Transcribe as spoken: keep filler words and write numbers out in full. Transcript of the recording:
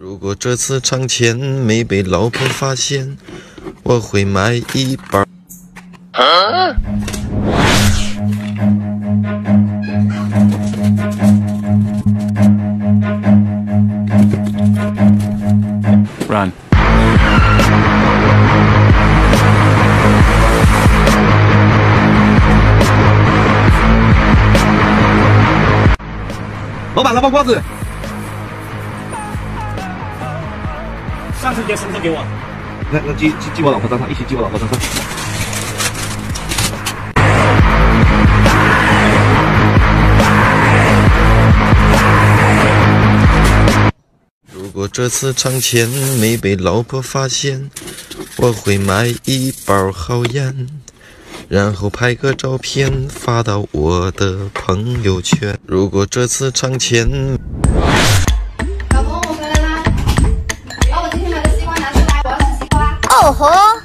如果这次尝钱没被老婆发现，我会买一包。啊 Run. 老板，老板瓜子， 三十节什么时候给我？ 那那记记记我老婆账上，一起记我老婆账上。 如果这次尝钱没被老婆发现，我会买一包好烟，然后拍个照片发到我的朋友圈。如果这次尝钱， 老公，我回来啦！把我今天买的西瓜拿出来，我要吃西瓜。哦吼！